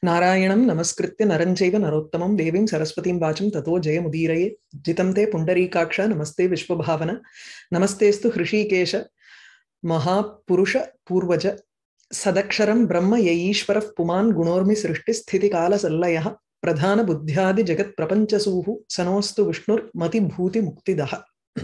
Narayanam namaskritya naranchaiva narottamam devim saraswatim vacham tato jayamudiraye jitamte pundarikaksha namaste vishvabhavana namastestu hrishikesha mahapurusha purvaja sadaksharam brahma yaishwarah puman gunormi srishti sthiti kala sallayah pradhana buddhyadi jagat prapanchasuhu sanostu vishnur mati bhuti muktidah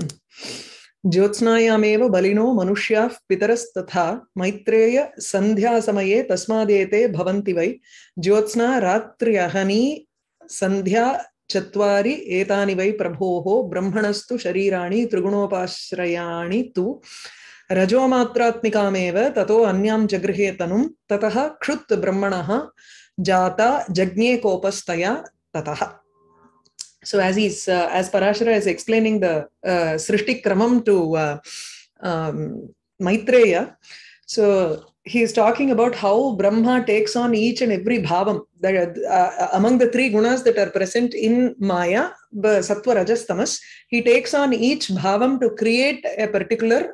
ज्योत्स्नायामेव बलिनो मनुष्याः पितरस्तथा मैत्रेय संध्या समये तस्मादेते भवन्ति वै ज्योत्स्ना रात्र्यहनी संध्या चत्वारि एतानि वै प्रभोः ब्रह्मणस्तु शरीराणि त्रिगुणोपाश्रयाणि तु रजोमात्रात्मिकामेव ततो अन्यां जगृहे तनुं ततः क्षुत् ब्रह्मणः जाता जज्ञे कोपस्तया ततः. So as Parāśara is explaining the Srishti Kramam to Maitreya, so he is talking about how Brahma takes on each and every bhavam that among the three gunas that are present in Maya, Sattva, Rajas, Tamas, he takes on each bhavam to create a particular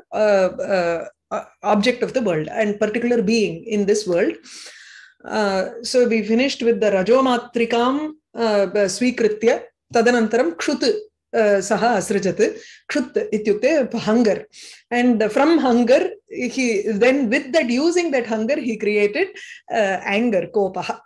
object of the world and particular being in this world. So we finished with the Rajomatrikam Swikritya. Tadanantaram kshut saha asrajat. Kshut ityukte hunger. And from hunger, he then with that using that hunger, he created anger, kopaha.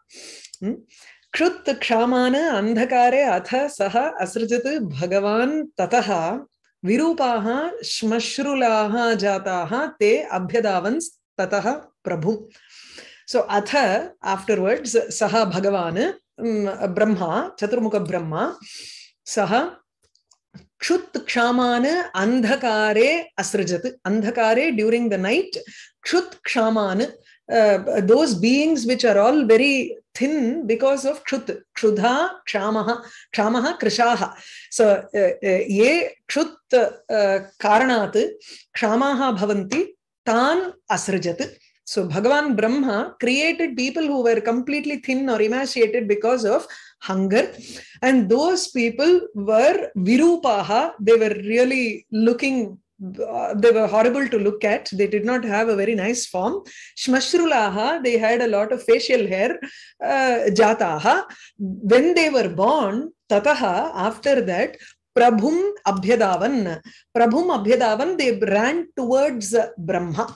Kshut kshamana andhakare atha saha asrajat bhagavan tataha virupaha shmashrulaha jataha te abhyadavans tataha prabhu. So atha afterwards saha bhagavan Brahma, Chaturmukha Brahma, Saha Kshut Kshamana Andhakare Asrajat. Andhakare during the night, Kshut Kshamana, those beings which are all very thin because of Kshut, Kshudha, Kshamaha, Kshamaha, Krishaha. So, ye Kshut Karanat, Kshamaha Bhavanti, Tan Asrajat. So Bhagavan Brahma created people who were completely thin or emaciated because of hunger. And those people were Virupaha. They were really looking, they were horrible to look at. They did not have a very nice form. Shmashrulaha, they had a lot of facial hair. Jataha, when they were born, Tataha, after that, Prabhum Abhyadavan. Prabhum Abhyadavan, they ran towards Brahma.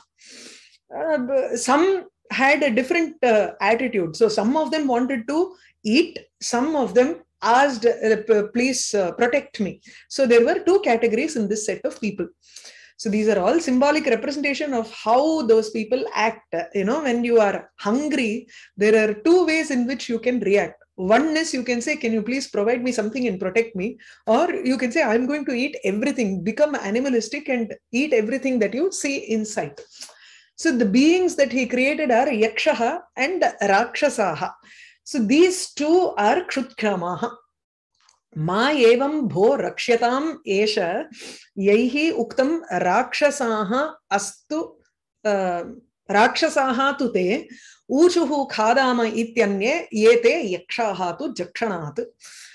Some had a different attitude. So some of them wanted to eat. Some of them asked, please protect me. So there were two categories in this set of people. So these are all symbolic representation of how those people act. You know, when you are hungry, there are two ways in which you can react. One is you can say, can you please provide me something and protect me? Or you can say, I'm going to eat everything, become animalistic and eat everything that you see in sight. So the beings that he created are Yakshaha and Rakshasaha. So these two are Kshutkamaha. Ma evam bho rakshatam esha yaihi uktam Rakshasaha astu Rakshasaha tu te uchuhu khadama ityanye yete Yakshaha tu jakshanat.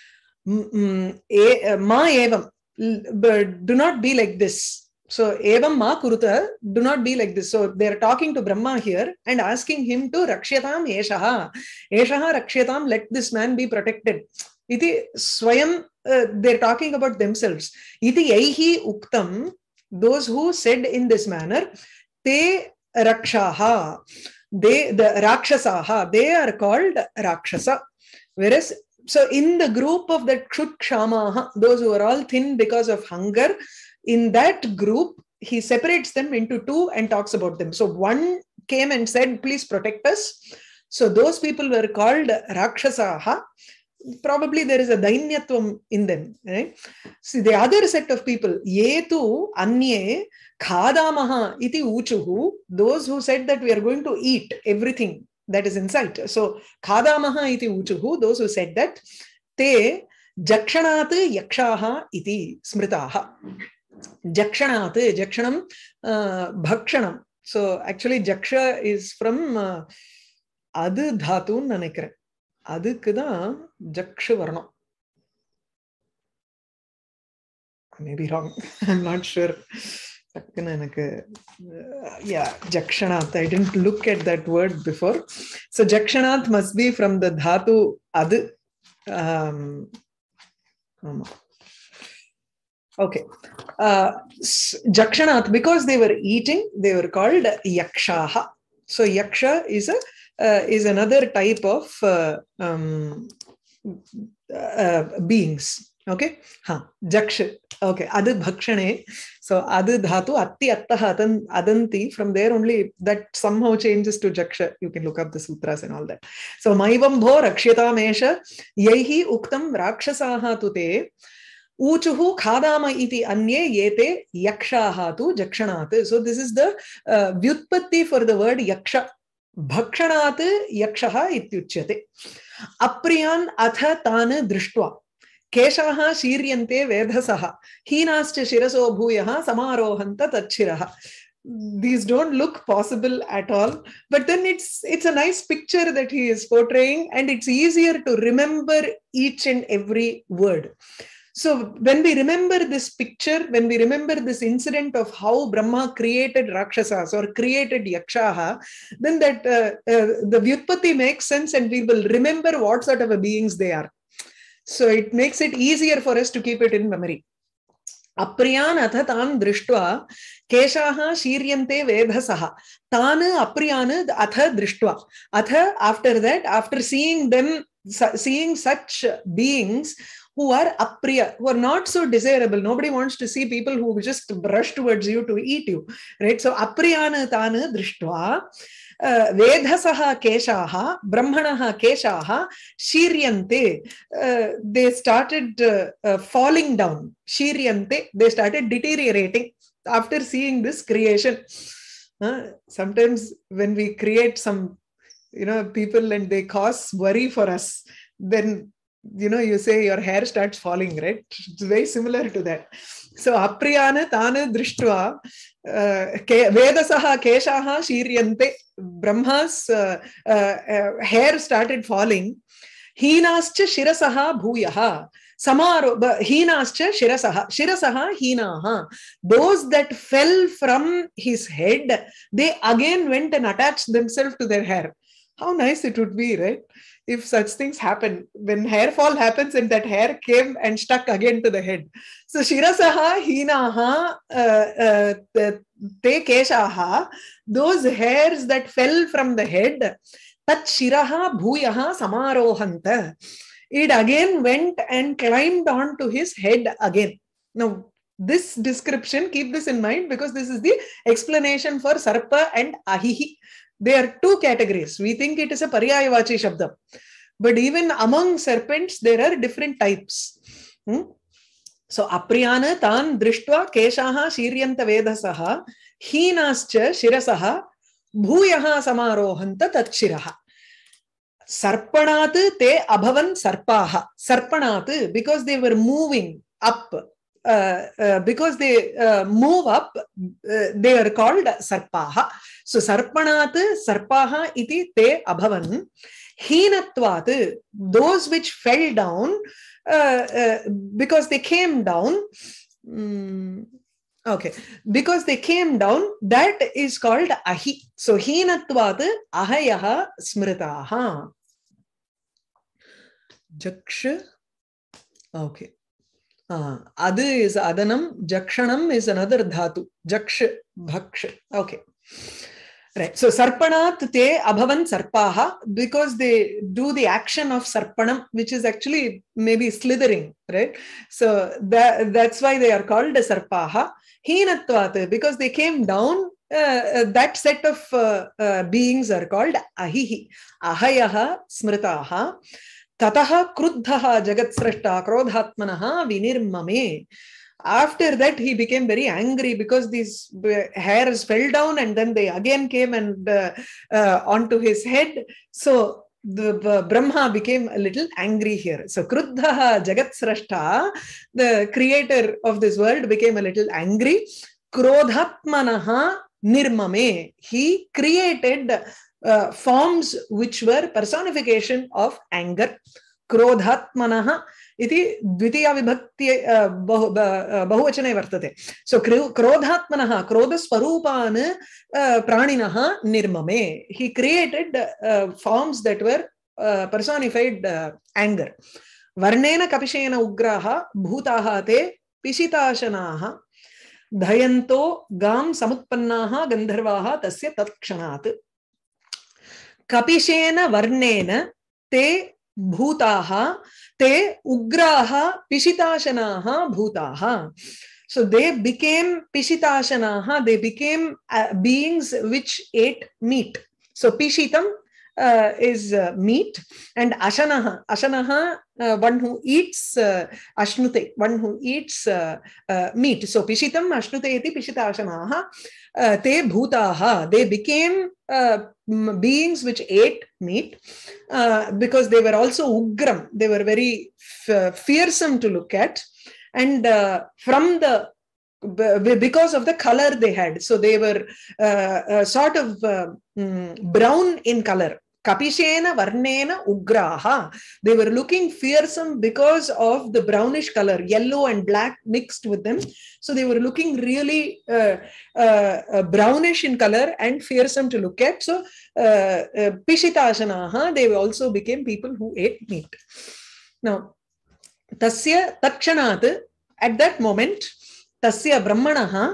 Ma evam. Do not be like this. So, evam ma kuruta, do not be like this. So, they are talking to Brahma here and asking him to rakshatam eshaha. Eshaha rakshatam, let this man be protected. Iti swayam, they are talking about themselves. Iti yaihi uktam, those who said in this manner, te rakshaha, the rakshasaha, they are called rakshasa. Whereas, so in the group of the kshut kshamaha, those who are all thin because of hunger, in that group, he separates them into two and talks about them. So one came and said, please protect us. So those people were called Rakshasaha. Probably there is a Dainyatvam in them. Right? See, the other set of people, Yetu Anye Khadamaha iti uchuhu, those who said that we are going to eat everything that is inside. So Khadamaha iti uchuhu, those who said that, te Jakshanat Yakshaha iti smritaha. Jakshanat, Jakshanam, Bhakshanam. So actually Jaksha is from Adu Dhatun Nanekre. Adukda Jaksha Varna. Maybe wrong. I'm not sure. Yeah, Jakshanath. I didn't look at that word before. So Jakshanath must be from the dhatu ad. Okay. Jakshanath, because they were eating, they were called yakshaha. So yaksha is another type of beings. Okay. Jaksha. Okay. Adu bhakshane. So adu dhatu atti attaha adanti. From there only that somehow changes to jaksha. You can look up the sutras and all that. So maivam bho rakshita mesha yaihi uktam rakshasaha tute uchuhu khadama iti anye yete yakshaha tu jakshanat. So this is the vyutpatti for the word yaksha. Bhakshanat yakshaha ityuchyate. Apriyan atha tana drishtva. Keshaha shiryante vedhasaha. Hinascha shiraso bhuyaha samarohanta tachiraha. These don't look possible at all, but then it's a nice picture that he is portraying, and it's easier to remember each and every word. So when we remember this picture, when we remember this incident of how Brahma created Rakshasas or created Yakshaha, then that the Vyutpatti makes sense, and we will remember what sort of beings they are. So it makes it easier for us to keep it in memory. Apriyan atha tan drishtva keshaha shiryante vedhasaha. Tana apriyan atha drishtva. Atha, after that, after seeing them, seeing such beings who are apriya, who are not so desirable. Nobody wants to see people who just rush towards you to eat you, right? So apriyana tana drishtva vedhasaha keshaha brahmanaha keshaha shiryante. They started falling down. Shiryante, they started deteriorating after seeing this creation. Sometimes when we create some people and they cause worry for us, then you say your hair starts falling, right? It's very similar to that. So apriyana tana drishtva vedasaha keshaha shiryante. Brahma's hair started falling. Hinascha shirasaha bhuyaha. Hinascha shirasaha hinaha. Those that fell from his head, they again went and attached themselves to their hair. How nice it would be, right? If such things happen, when hair fall happens and that hair came and stuck again to the head. So shirasaha hinaha te keshaha, those hairs that fell from the head, tat shiraha bhuyaha samarohanta. It again went and climbed onto his head again. Now, this description, keep this in mind, because this is the explanation for sarpa and ahihi. They are two categories. We think it is a paryayavachi shabda. But even among serpents, there are different types. So, apriyana tan drishtva keshaha shiryanta vedasaha hinascha shirasaha bhuyaha samarohanta tatshiraha. Sarpanat te abhavan sarpaha. Sarpanat, because they were moving up. Because they move up, they are called sarpaha. So sarpanat sarpaha iti te abhavan. Hinatvat, those which fell down because they came down. Okay, because they came down, that is called ahi. So hinatvat ahayaha smritaha. Jaksha. Okay. Adu is adanam, jakshanam is another dhatu. Jaksha, bhaksha. Okay. Right. So sarpanat te abhavan sarpaha, because they do the action of sarpanam, which is actually maybe slithering, right? So that's why they are called sarpaha. Hinatvat, because they came down, that set of beings are called ahihi. Ahayaha smritaha. Tataha kruddhaha jagatsrashta krodhatmanaha vinirmame. After that, he became very angry because these hairs fell down and then they again came and onto his head. So the Brahma became a little angry here. So kruddhaha jagatsrashta, the creator of this world, became a little angry. Krodhatmanaha nirmame. He created forms which were personification of anger. Krodhatmanaha iti dvitiya vibhakti bahuvachane vartate. So krodhatmanaha, krodaswarupan praninaha nirmame. He created forms that were personified anger. Varnena kapishena ugraha bhutaha te pishitashanaha dhayanto gam samutpannaha gandharvaha tasya tatkshanat. Kapishena varnena te bhutaha te ugraha pishitashanaha bhutaha. So they became pishitashanaha, they became beings which ate meat. So pishitam is meat, and ashanaha, one who eats ashnute, one who eats meat. So pishitam ashnute iti pishitashanaha te bhutaha, they became beings which ate meat because they were also ugram, they were very fearsome to look at, and from the because of the color they had, so they were sort of brown in color. Kapishena varnena ugraha, they were looking fearsome because of the brownish color, yellow and black mixed with them, so they were looking really brownish in color and fearsome to look at. So pishitashanaha, they also became people who ate meat. Now tasya takshanat, at that moment, tasya brahmanaha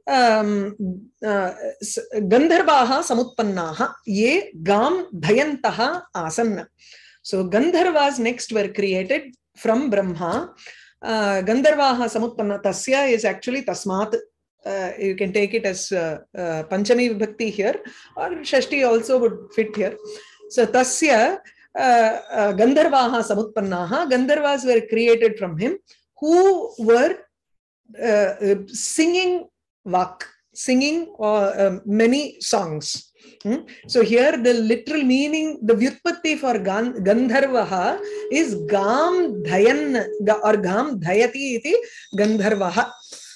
gandharvaha samutpannaha ye gam dhayantaha asanna. So gandharvas next were created from Brahma. Gandharvaha samutpanna, tasya is actually tasmat. You can take it as panchami vibhakti here, or shashti also would fit here. So tasya gandharvaha samutpannaha, gandharvas were created from him, who were singing vak, singing many songs. So here the literal meaning, the vyutpatti for gandharvaha is gam dhayan or gam dhayati iti gandharvaha.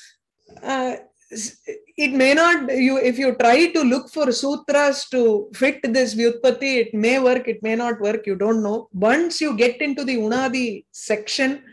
It may not, if you try to look for sutras to fit this vyutpatti, it may work, it may not work, you don't know. Once you get into the unadi section,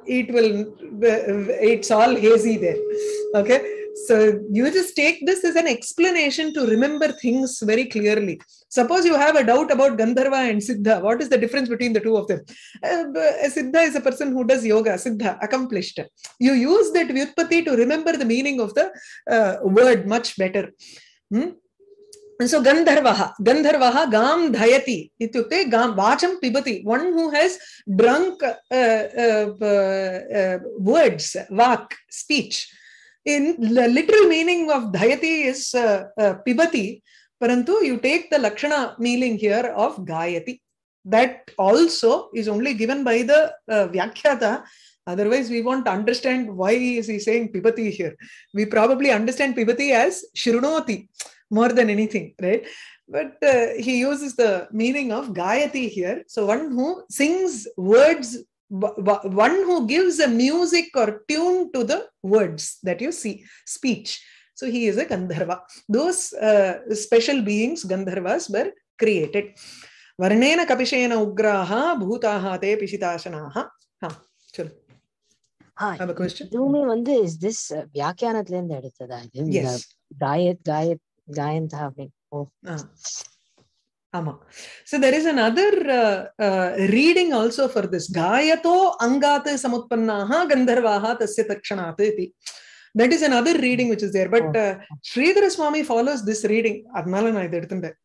it's all hazy there. Okay, so you just take this as an explanation to remember things very clearly. Suppose you have a doubt about Gandharva and Siddha. What is the difference between the two of them? A Siddha is a person who does yoga, Siddha, accomplished. You use that vyutpatti to remember the meaning of the word much better. And so Gandharvaha gam dhayati ityukte gam vacham pibati, one who has drunk words, vak, speech. In the literal meaning of dhayati is pibati, parantu you take the lakshana meaning here of gayati. That also is only given by the vyakhyata. Otherwise, we won't understand why is he saying pibati here. We probably understand pibati as shrunoti more than anything, right? But he uses the meaning of gayati here. So one who sings words, one who gives a music or tune to the words that you see, speech. So he is a Gandharva. Those special beings, Gandharvas, were created. Varnena kapishena ugraha bhutaha te pishitashanaha. Chalo. I have a question. Is this Vyakhyanathlenda eduttada? Yes. Gayantha. Oh. So there is another reading also for this. Gayato angate samutpannaha gandharvaha tasya takshanat iti. That is another reading which is there. But Sridhara Swami follows this reading. Adnala na idu eduthunde.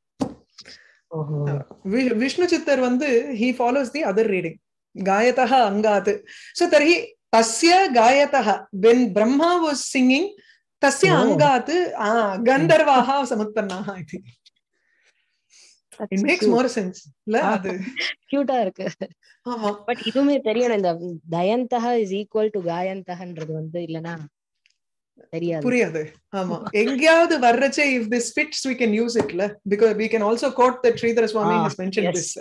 Vishnu Chittar he follows the other reading. Gayataha angate. So tarhi tasya gayataha. When Brahma was singing, tasya angate gandharvaha samutpannaha iti. It makes more sense. Cute. But idume theriyana, Dayantaha is equal to Gayantaha illana. Puriyadu. If this fits, we can use it. Because we can also quote that Sridhara Swamin has mentioned this.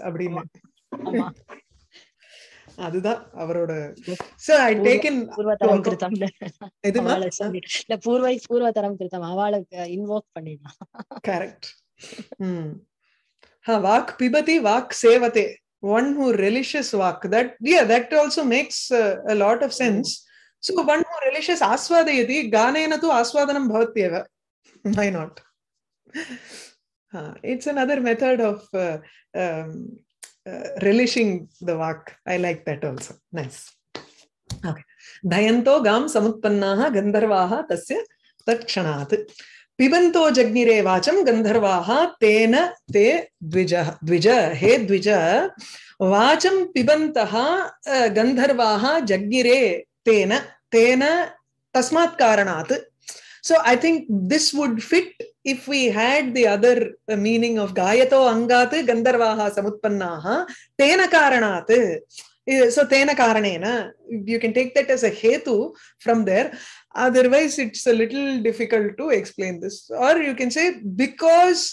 So I taken Purvataram kritam. Invoke correct. Vak pibati, vak sevate. one who relishes vak. That, yeah, that also makes a lot of sense. So one who relishes aswadayati, ganena tu aswadanam bhavatyeva. Why not? It's another method of relishing the vak. I like that also. Nice. Okay. Dayanto gam samutpannaha gandharvaha tasya takshanat. Pibanto jagnire vacham gandharvaha tena te dvija. He dvija. Vacham pibantaha gandharvaha jagnire tena tasmat karanat. So I think this would fit if we had the other meaning of gayato angat gandharvaha samutpannaha tena karanat. So tena karanena, you can take that as a hetu from there. Otherwise, it's a little difficult to explain this. Or you can say because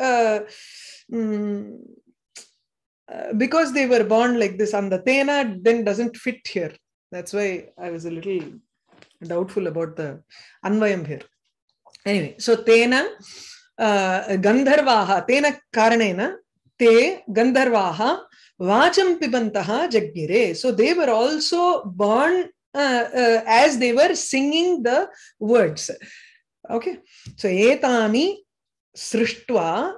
they were born like this, and the tena then doesn't fit here. That's why I was a little doubtful about the anvayam here. Anyway, so tena gandharvaha, tena karanena, te gandharvaha vacham pibantaha jagnire. So they were also born as they were singing the words. Okay. So etani srishtva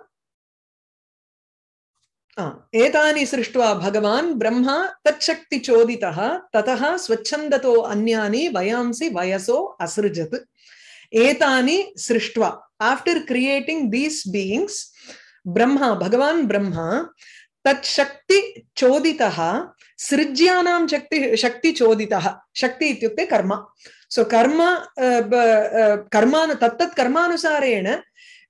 bhagavan brahma tatshakti choditaha tataha swachandato anyani vayamsi vayaso asrujat. Etani srishtva. After creating these beings, bhagavan brahma tat shakti choditaha srijyanam shakti choditaha. Shakti ityukte karma. So karma tattat karmanusarena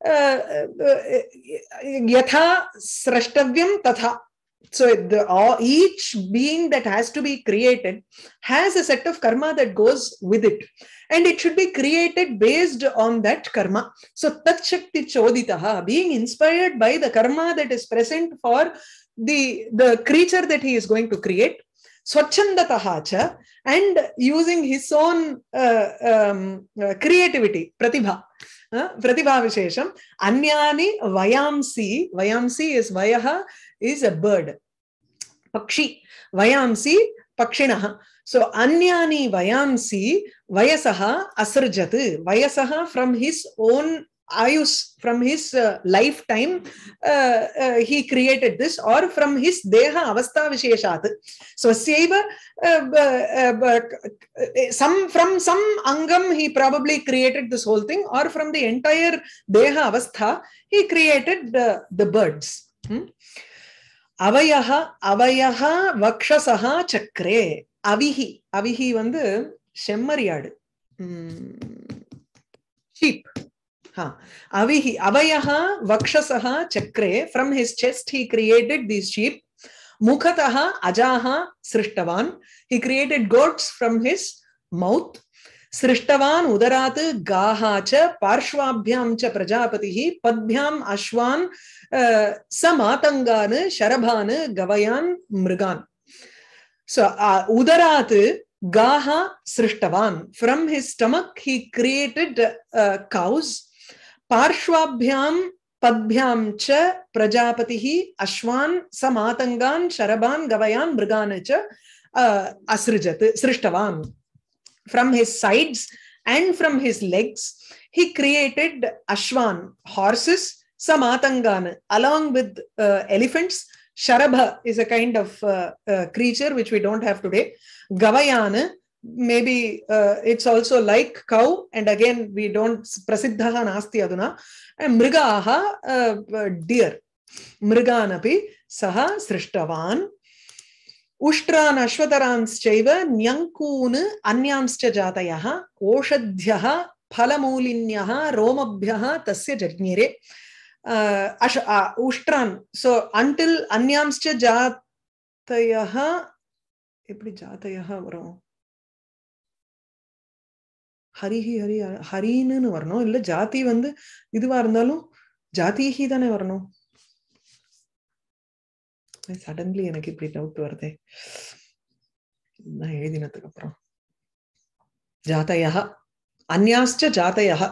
yatha srashtavyam tatha. So each being that has to be created has a set of karma that goes with it, and it should be created based on that karma. So tat shakti choditaha, being inspired by the karma that is present for the creature that he is going to create, swachandataha cha, and using his own creativity, pratibha vishesham, anyani vayamsi is vayaha is a bird, pakshi, vayamsi pakshinaha. So anyani vayamsi vayasaha asrjat, vayasaha from his own ayus, from his lifetime, he created this, or from his deha avastha visheshat. So from some angam he probably created this whole thing, or from the entire deha avastha he created the birds. Avayaha vakshasaha chakre. Avihi vandu shemmariyadu, sheep. Avihi avayaha vakshasaha chakre. From his chest he created these sheep. Mukhataha ajaha srishtavan. He created goats from his mouth. Srishtavan udarat gaha cha parshvabhyam cha prajapatihi padbhyam ashwan samatangan sharabhan gavayan mrigan. So udarat gaha srishtavan. From his stomach he created cows. Parshvabhyam padbhyam cha prajapatihi ashwan samatangan sharaban gavayan mrigan cha asrijat srishtavan. From his sides and from his legs he created ashwan, horses, samatangan, along with elephants. Sharabha is a kind of creature which we don't have today. Gavayan, maybe it's also like cow, and again we don't, prasiddhaha nasti aduna. And mrigaha, deer. Mriganapi saha srishtavan. Ushtran ashvataranschaiva nyankun anyamscha jatayaha oshadhyaha phalamulinyaha romabhyaha tasya jagnire. Ushtran, so until anyamscha jatayaha, eppadi jatayaha varum? Harinu varano, illa jati vandu iduva irundhalum jatihi thane varano. Suddenly எனக்கு இப்படி doubt வருதே. நான் எழுதினதுக்கு அப்புறம் ஜாதயः அன்யாஸ்ச ஜாதயः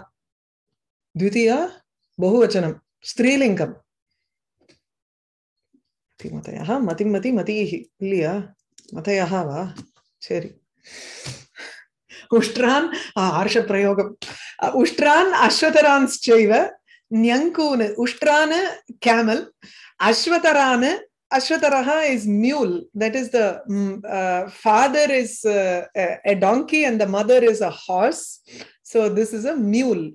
द्वितीया बहुवचनम स्त्रीलिंगम. Matayah, Mati Matihi. Illiya? Matayah va? Seri. Ushtran, Harsha Prayogam. Ushtran, Ashwatarans Chaiva, Nyankun, Ushtrana, camel, Ashwatarana, Ashwataraha is mule. That is the father is a donkey and the mother is a horse. So this is a mule.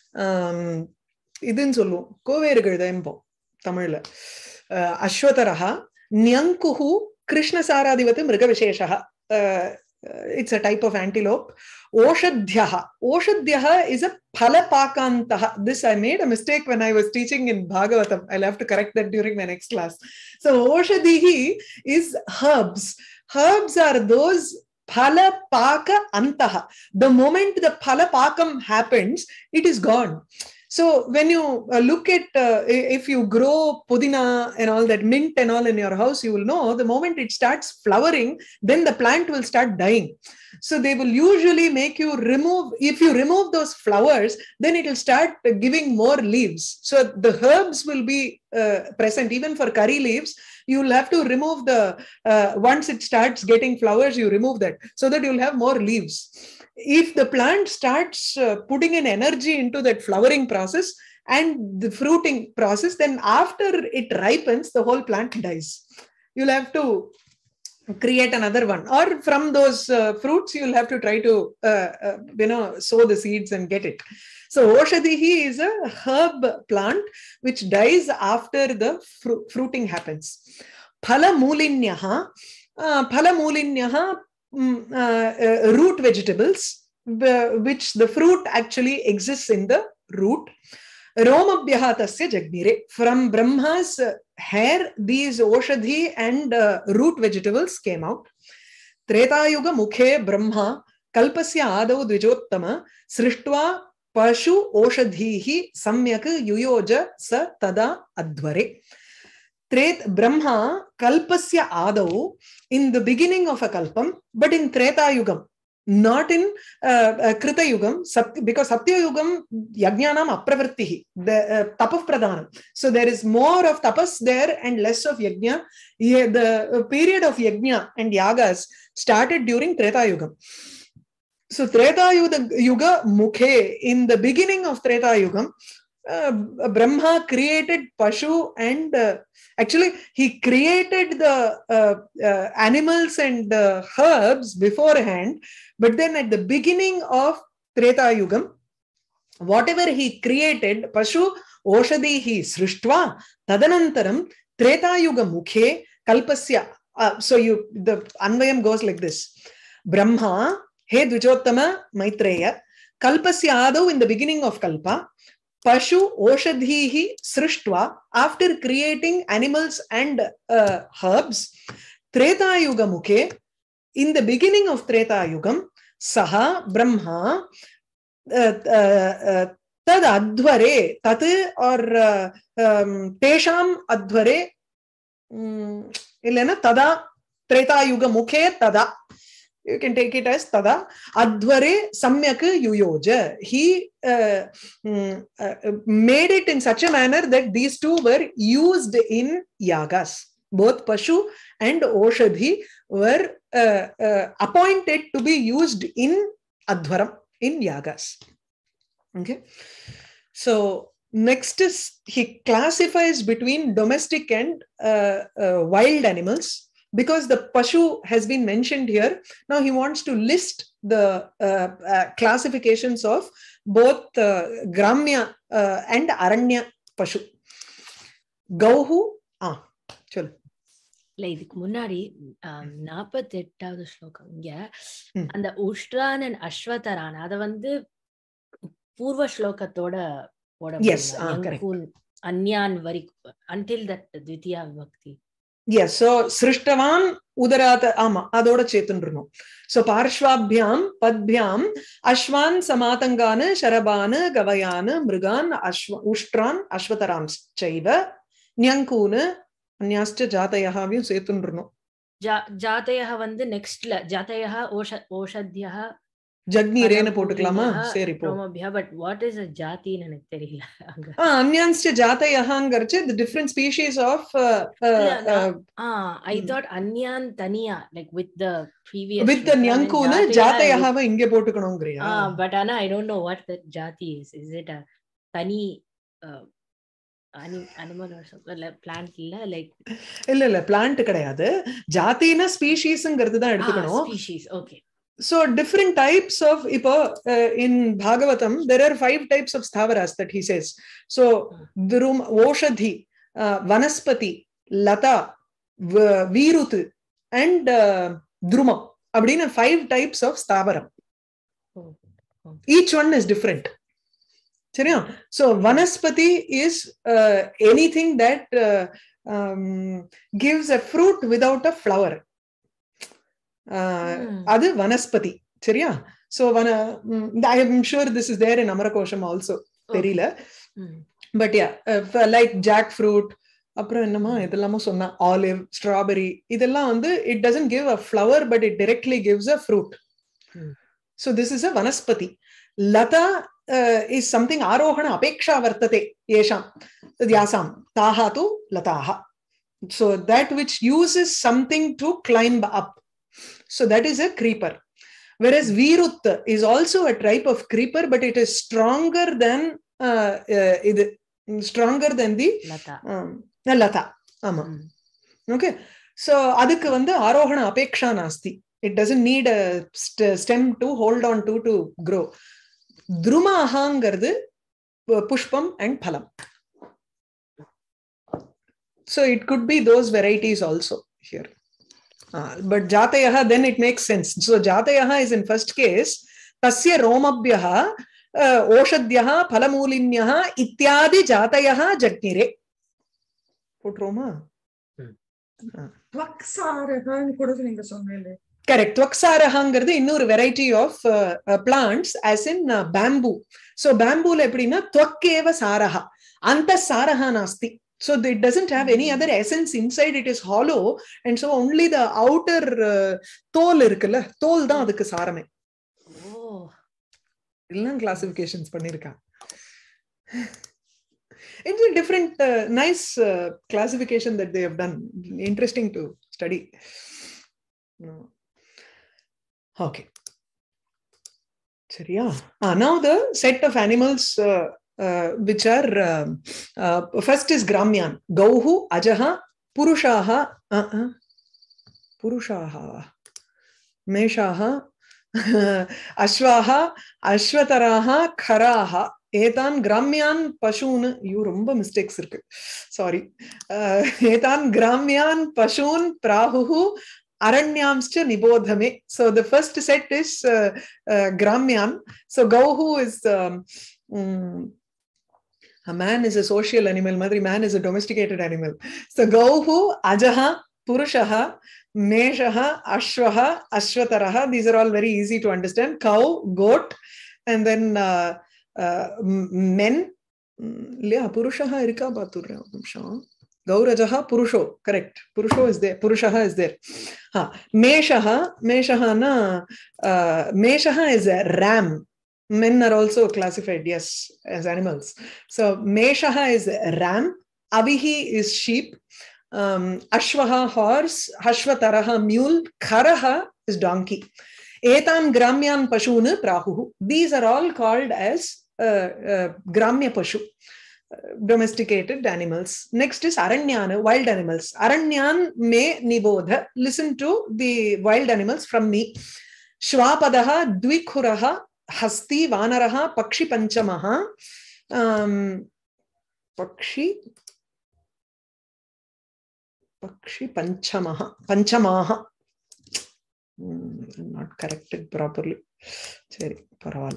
Idin sollu. Kovergal dempo. Tamil. Ashwataraha, Nyankuhu, Krishna Saradivati Mrigavisheshaha. It's a type of antelope. Oshadhyaha. Oshadhyaha is a phalapakantaha. This I made a mistake when I was teaching in Bhagavatam. I'll have to correct that during my next class. So Oshadhihi is herbs. Herbs are those phalapaka antaha. The moment the phalapakam happens, it is gone. So when you look at, if you grow pudina and all that, mint and all in your house, you will know the moment it starts flowering, then the plant will start dying. So they will usually make you remove, if you remove those flowers, then it will start giving more leaves. So the herbs will be present. Even for curry leaves, you will have to remove the, once it starts getting flowers, you remove that so that you will have more leaves. If the plant starts putting in energy into that flowering process and the fruiting process, then after it ripens, the whole plant dies. You'll have to create another one, or from those fruits, you'll have to try to, sow the seeds and get it. So Oshadhihi is a herb plant which dies after the fruiting happens. Phalamulinyaha, root vegetables, which the fruit actually exists in the root. Romabhyaha tasya jagnire. From Brahma's hair, these oshadhi and root vegetables came out. Treta yuga mukhe Brahma kalpasya adau dvijottama srishtva pashu oshadhihi samyak yuyoja sa tada advare. Brahma kalpasya adau, in the beginning of a kalpam, but in Treta Yugam, not in Krita Yugam, because Satya Yugam yajnanam apravrittihi, the tapav pradhanam. So there is more of tapas there and less of yajna. The period of yajna and yagas started during Treta Yugam. So Treta Yuga Mukhe, in the beginning of Treta Yugam, Brahma created Pashu and actually he created the animals and herbs beforehand, but then at the beginning of Treta Yugam, whatever he created, Pashu Oshadhihi Srishtva Tadanantaram Treta Yuga Mukhe Kalpasya. So the Anvayam goes like this. Brahma, He Dvijottama Maitreya, Kalpasya Adau, in the beginning of Kalpa, Pashu Oshadhihi Srishtva, after creating animals and herbs, Treta Yuga Mukhe, in the beginning of Treta Yugam, Saha Brahma Tad Adhvare, Tat or Tesham Adhvare, Ilena Tada Treta Yuga Mukhe Tada. You can take it as Tada. Adhvare Samyak Yuyoja. He made it in such a manner that these two were used in yagas. Both Pashu and Oshadhi were appointed to be used in Adhvaram, in yagas. Okay. So next is he classifies between domestic and wild animals. Because the Pashu has been mentioned here, now he wants to list the classifications of both Gramya and Aranya Pashu. Gauhu, chalo. இதுக்கு முன்னாடி 48வது ஸ்லோகம் இங்க அந்த உஷ்ட்ரான் and அஸ்வதரான் அத வந்து பூர்வ ஸ்லோகத்தோட போட அன்யான் வரி until that द्वितीया விபக்தி. Yes, so Srishtavan Udarata Ama Adoda Chetunruno. So Parshvabhyam Padbhyam Ashwan Samatangana Sharabana Gavayana Mrigan Ushtran Ashwatarams Chaiva Nyankuna Nyascha Jatayahavyu Chetunruno. Jatayaha வந்து நெக்ஸ்ட்ல ஜாதயஹ ஓஷத்யஹ ஜக்னிரேன்னு போட்டுக்கலாமா? சரி போ. But what is a jati ன்னு எனக்கு தெரியல. Anyanscha jatayahaங்கிறச்சு the different species of I thought anyan taniya, like with the previous with the nyankuna jatayahava inge போட்டுக்கணும்ங்கறியா? But Anna, I don't know what the jati is. Is it a tani animal or something, like plant இல்ல, like இல்ல plant கிடையாது. ஜாதினா ஸ்பீஷீஸ்ங்கிறது தான் எடுத்துக்கணும். Species, okay. So different types of in Bhagavatam there are 5 types of sthavaras that he says. So drum oshadhi, vanaspati, lata, virut and druma abdina 5 types of sthavaram. Each one is different. So vanaspati is anything that gives a fruit without a flower. Adu vanaspati. Seriya? So I am sure this is there in Amarakosham also. Therila. But yeah, like jackfruit, அப்புறம் என்னமா இதெல்லாமோ சொன்னா, olive, strawberry, இதெல்லாம் வந்து it doesn't give a flower but it directly gives a fruit. So this is a vanaspati. Lata is something arohana apeksha vartate yesham yasam taha tu lataha. So that which uses something to climb up. So that is a creeper. Whereas virut is also a type of creeper, but it is stronger than the lata. Ama. Okay. So adukku vandu arohana apeksha nasti. It doesn't need a stem to hold on to grow. Druma ahangardu pushpam and phalam. So it could be those varieties also here. But jatayaha, then it makes sense. So jatayaha is in first case tasya romabhyaha oshadhyaha phalamulinyaha ityadi jatayaha jagnire. Potroma? Tvaksaraha kuda neenga sonnele. Correct. Tvaksarahangardu innor variety of plants as in bamboo. So bamboo la eppadina tvakkeva saraha. Anta saraha nasti. So it doesn't have any other essence inside. It is hollow, and so only the outer தோல் இருக்குல்ல, தோல் தான் அதுக்கு சாரமே. எல்லாம் classifications பண்ணிருக்கா. It's a different nice classification that they have done. Interesting to study. Okay. சரியா? Now the set of animals which are first is Gramyan. Gauhu, Ajaha, Purushaha, Meshaha, Ashvaha, Ashvataraha, Kharaha. Etan Gramyan Pashun, you rumba mistakes irukku. Sorry. Etan Gramyan Pashun Prahuhu Aranyamscha Nibodhame. So the first set is Gramyan. So Gauhu is a man is a social animal, Madri man is a domesticated animal. So Gauhu, Ajaha, Purushaha, Meshaha, Ashvaha, Ashvataraha. These are all very easy to understand. Cow, goat, and then men. Yeah, Purushaha irika baturra. Gaurajaha, Purusho. Correct. Purusho is there. Purushaha is there. Meshaha is a ram. Men are also classified, yes, as animals. So Meshaha is ram, Avihi is sheep, Ashvaha horse, Ashvataraha mule, Kharaha is donkey. Etan Gramyan Pashuna Prahuhu. These are all called as Gramya Pashu, domesticated animals. Next is Aranyana, wild animals. Aranyan me nibodha. Listen to the wild animals from me. Shvapadaha Dvikhuraha Hasti Vanaraha Pakshi Panchamaha Pakshi Panchamaha. Not corrected properly. Sorry, paraval.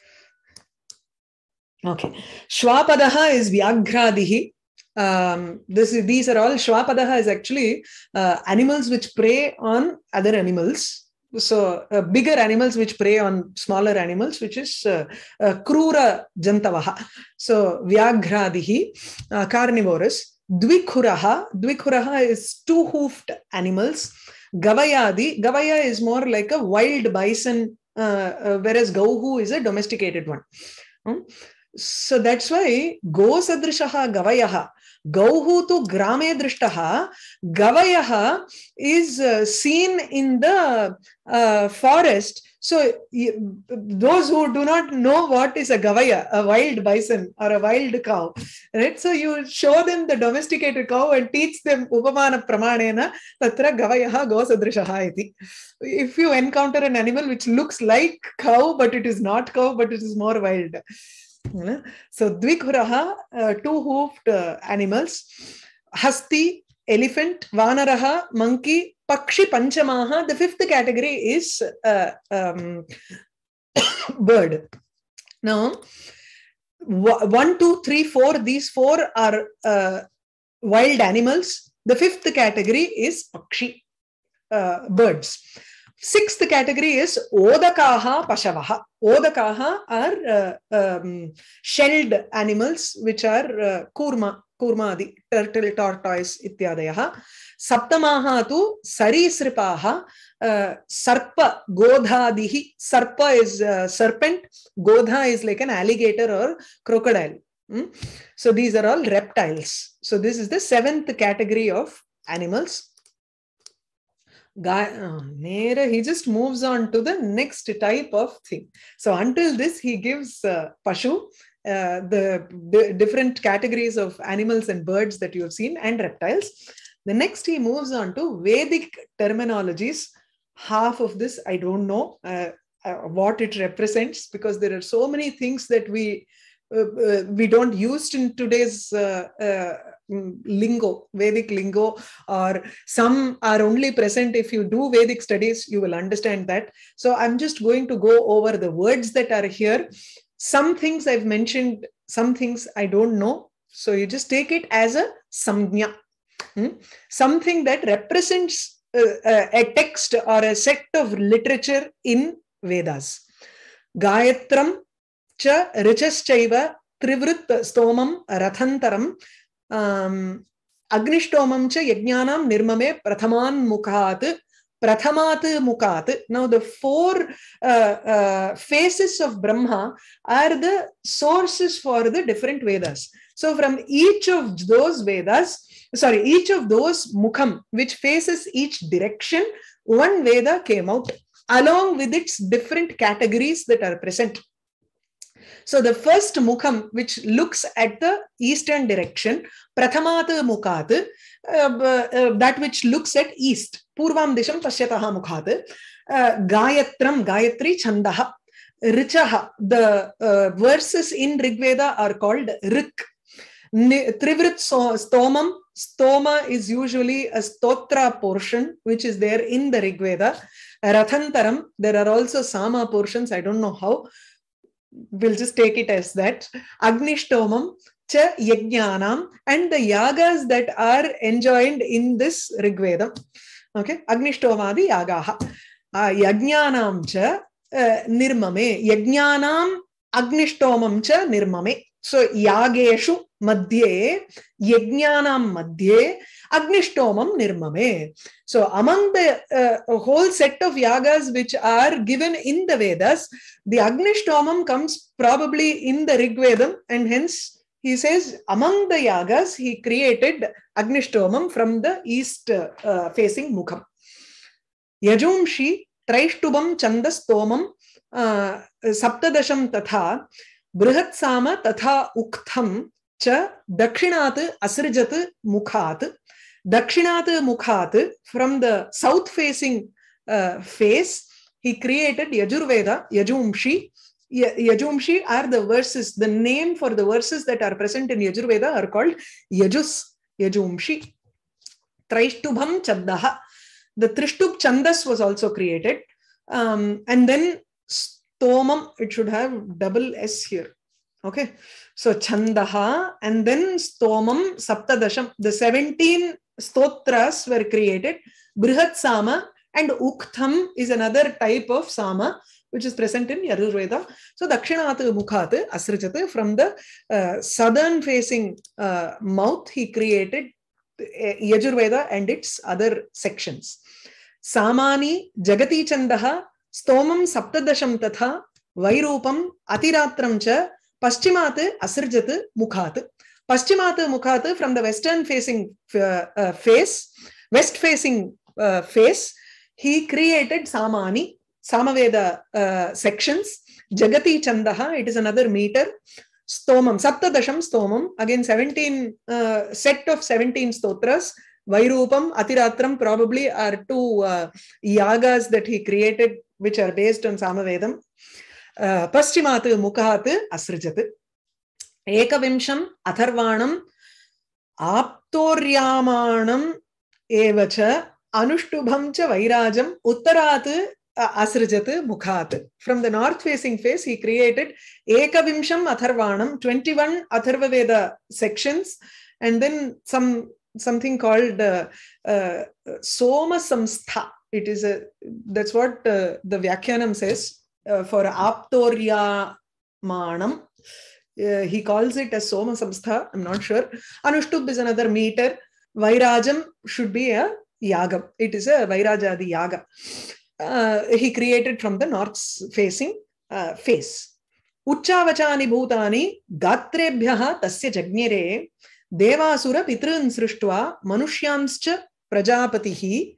Okay. Shvapadaha is Vyagradihi. These are all. Shvapadaha is actually animals which prey on other animals. So bigger animals which prey on smaller animals, which is krura jantavaha. So vyagradihi, carnivorous. Dvikhuraha is two-hoofed animals. Gavayadi, Gavaya is more like a wild bison whereas Gauhu is a domesticated one. So that's why Go Sadrishaha Gavayaha. Gauhu tu grame drishtaha. Gavayaha is seen in the forest. So those who do not know what is a Gavaya, a wild bison or a wild cow, right? So you show them the domesticated cow and teach them Upamana Pramanena Tatra Gavayaha Go Sadrishaha iti. If you encounter an animal which looks like cow, but it is not cow, but it is more wild. So Dvikhuraha, two-hoofed animals, Hasti, elephant, Vanaraha, monkey, Pakshi Panchamaha. The fifth category is bird. Now, 1, 2, 3, 4, these four are wild animals. The fifth category is Pakshi, birds. Sixth category is Odakaha Pashavaha. Odakaha are shelled animals, which are Kurmadi, turtle, tortoise, ityadayaha. Saptamaha tu Sarisripaha, Sarpa, Godhadihi. Sarpa is serpent, Godha is like an alligator or crocodile. So these are all reptiles. So this is the seventh category of animals. He just moves on to the next type of thing. So until this, he gives Pashu, the different categories of animals and birds that you have seen, and reptiles. The next, he moves on to Vedic terminologies. Half of this, I don't know what it represents, because there are so many things that we don't use in today's lingo, Vedic lingo, or some are only present if you do Vedic studies, you will understand that. So I'm just going to go over the words that are here. Some things I've mentioned, some things I don't know. So you just take it as a samgnya, something that represents a text or a set of literature in Vedas. Gayatram cha richaschaiva trivrit stomam rathantaram Agnishtomam cha yajnanam nirmame prathaman mukhat mukat. Now the four faces of Brahma are the sources for the different Vedas. So from each of those Vedas, each of those mukham, which faces each direction, one Veda came out along with its different categories that are present. So the first mukham, which looks at the eastern direction, prathamat mukat, that which looks at east, purvam disham pashyataha mukhat, gayatram, gayatri chandaha, richaha, the verses in Rigveda are called rik. Trivrit stomam, stoma is usually a stotra portion, which is there in the Rigveda. Rathantaram, there are also sama portions, I don't know how. We'll just take it as that. Agnishtomam cha yajnanam, and the yagas that are enjoined in this Rigveda. Okay, Agnishtomadi yagaha. Yajnanam cha nirmame. Yajnanam agnishtomam cha nirmame. So yageshu madhye, yajnanam madhye, agnishtomam nirmame. So among the whole set of yagas which are given in the Vedas, the agnishtomam comes probably in the Rigvedam, and hence he says among the yagas he created agnishtomam from the east facing mukham. Yajumshi traishtubam chandastomam saptadasham tatha brihatsama tatha uktham cha dakshinat asrijat mukhat. Dakshinat mukhat, from the south facing face, he created Yajurveda, Yajumshi. Yajumshi are the verses, the name for the verses that are present in Yajurveda are called Yajus, Yajumshi. Traishtubham Chaddaha. The Trishtub Chandas was also created. And then Stomam, it should have double S here. Okay. So Chandaha and then Stomam Saptadasham. The 17 stotras were created. Brihat Sama and Uktham is another type of Sama which is present in Yajurveda. So Dakshinat Mukhat Asrijat, from the southern facing mouth, he created Yajurveda and its other sections. Samani Jagati Chandaha stomam saptadasham tatha vairupam atiratram cha paschimate asirjat mukhat. Paschimate mukhat, from the western facing face, west facing face, he created samani, samaveda sections. Jagati chandaha, it is another meter. Stomam, saptadasham stomam, again 17 set of 17 stotras. Vairupam, Atiratram probably are two yagas that he created, which are based on Samavedam. Paschimate Mukhat Asrijat. Ekavimsham Atharvanam Aptoryamanam Evacha Anuštubham cha Vairajam Uttarat Asrijat Mukhat. From the north facing face, he created Ekavimsham Atharvanam, 21 Atharva Veda sections, and then something called Soma Samstha. It is that's what the Vyakhyanam says for Aptorya Manam. He calls it as Soma Samstha. I'm not sure. Anuštub is another meter. Vairajam should be a yagam. It is a Vairajadi yaga. He created from the north facing face. Uchchavachani bhutani gatrebhyaha tasya jagnire devasura pitrun srishtva manushyanscha prajapatihi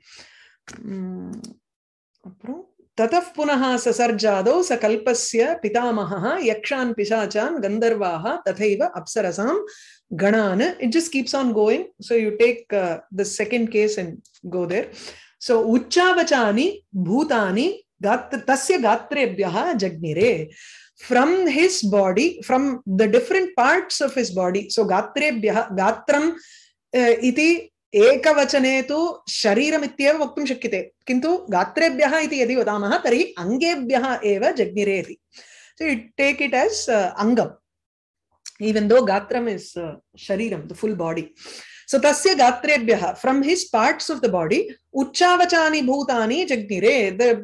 tataf punaha sasarjado sakalpasya pitamaha yakshan pisachan gandharvaha tathaiva apsarasam ganan. It just keeps on going. So you take the second case and go there. So Uchchavachani bhutani tasya gatrebhyaha jagnire. From his body, from the different parts of his body. So gatrebhyaha, gatram iti ekavachane tu shariram ityeva vaktum shakyate. Kintu gatrebhyaha iti yadi vadamaha tari angebhyaha eva jagnire iti. So you take it as angam, even though gatram is shariram, the full body. So tasya gatrebhyaha, from his parts of the body, uchchavachani bhutani jagnire.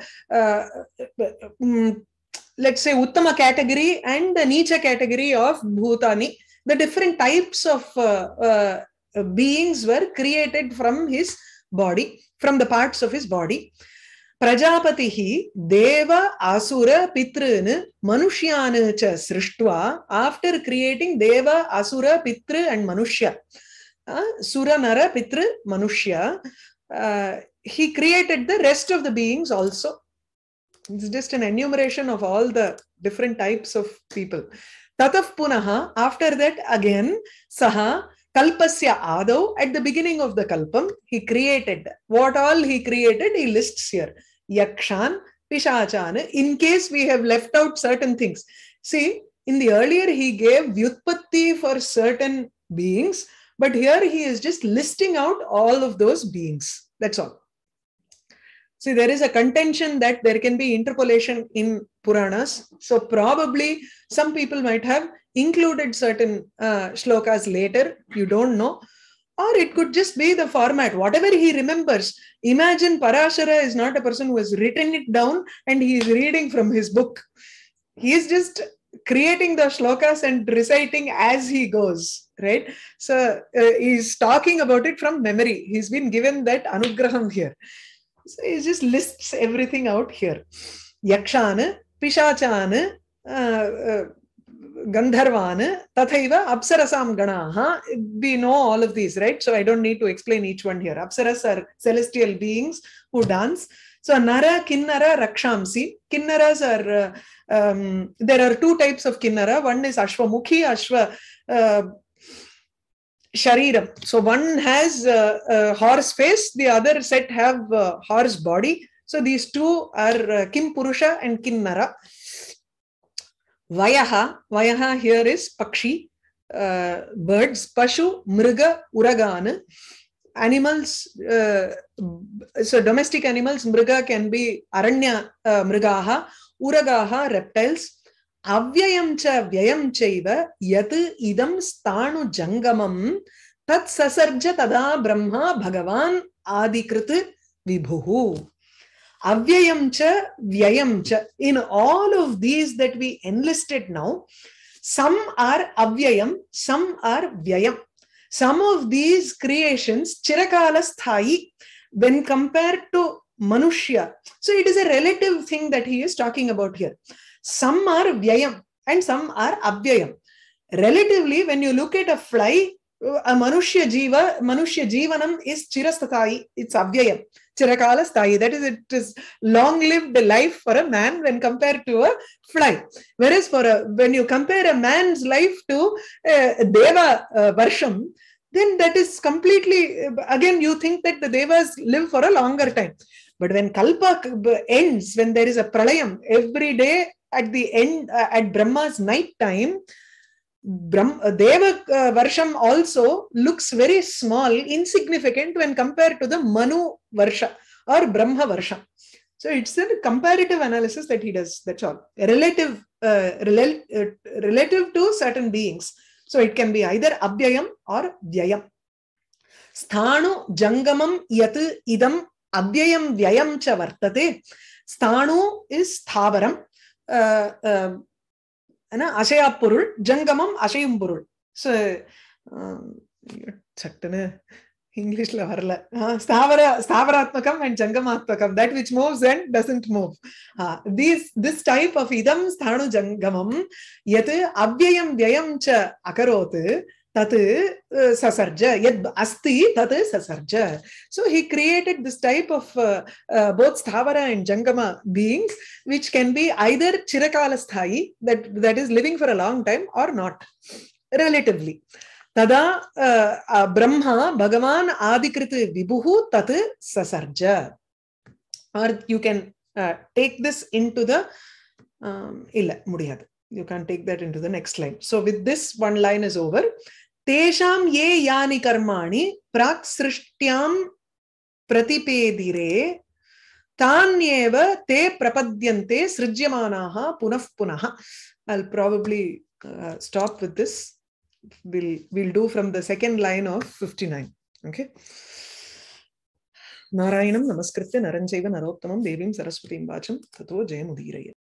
The let's say uttama category and the nicha category of bhutani, the different types of beings were created from his body, from the parts of his body. Prajapatihi deva asura pitrun manushyan cha srishtva. After creating deva, asura, pitra and manushya, sura, nara, pitra, manushya, he created the rest of the beings also. It's just an enumeration of all the different types of people. Tataf punaha, after that again, saha kalpasya adau, at the beginning of the kalpam, he created. What all he created, he lists here. Yakshan, Pishachan, in case we have left out certain things. See, in the earlier he gave vyutpatti for certain beings, but here he is just listing out all of those beings. That's all. See, there is a contention that there can be interpolation in Puranas. So probably some people might have included certain shlokas later. You don't know. Or it could just be the format, whatever he remembers. Imagine Parāśara is not a person who has written it down and he is reading from his book. He is just creating the shlokas and reciting as he goes, right? So he's talking about it from memory. He's been given that anugraham here. So he just lists everything out here. Yakshan, Pishachan, Gandharvan, Tathaiva, Apsarasam Ganaha. We know all of these, right? So I don't need to explain each one here. Apsaras are celestial beings who dance. So Nara, Kinnara, Rakshamsi. Kinnaras are, there are two types of Kinnara. One is Ashwamukhi, Ashwa Shariram. So one has a horse face, the other set have horse body. So these two are Kim Purusha and Kinnara. Vayaha, Vayaha here is Pakshi, birds, Pashu, Mriga, Uragan. Animals, so domestic animals, Mriga can be Aranya Mrigaha, Uragaha, reptiles. Avyayam cha vyayam chaiva yat idam stanu jangamam tat sasarja tada brahma bhagavan adikrit vibhuhu. Avyayam cha vyayam cha. In all of these that we enlisted now, some are avyayam, some are vyayam. Some of these creations, chirakala sthai, when compared to manushya. So it is a relative thing that he is talking about here. Some are vyayam and some are avyayam. Relatively, when you look at a fly, a manushya jivanam is chirastathai, it's avyayam, chirakala sthayi. That is, it is long-lived life for a man when compared to a fly. Whereas when you compare a man's life to deva varsham, then that is completely, again, you think that the devas live for a longer time. But when kalpa ends, when there is a pralayam, every day at the end, at Brahma's night time, Deva Varsham also looks very small, insignificant when compared to the Manu Varsha or Brahma Varsha. So it's a comparative analysis that he does. That's all. Relative to certain beings. So it can be either Abhyayam or Vyayam. Sthanu Jangamam Yat Idam Abhyayam Vyayam Cha Vartate. Sthanu is Thavaram. Ashaya Purul, Jangamam Ashayum Purul. So, English la varla. Stavaratmakam and Jangamatmakam, that which moves and doesn't move. This type of idam sthanu jangamam yat abhyayam vyayam cha akarot tat sasarja yad asti tat sasarja. So he created this type of both sthavara and jangama beings, which can be either chirakala sthayi, that is living for a long time, or not, relatively. Tada Brahma Bhagavan Adikrit Vibhuhu Tat Sasarja. Or you can take this into the illa mudiyadu. You can take that into the next line. So with this, one line is over. Tesham ye yani karmani prak srishtyam pratipedire tanyeva te prapadyante srijyamanaha punah punaha. I'll probably stop with this. We'll do from the second line of 59. Okay. Narayanam namaskritya naranchaiva narottamam devim saraswatim vacham tato jayamudhiraya.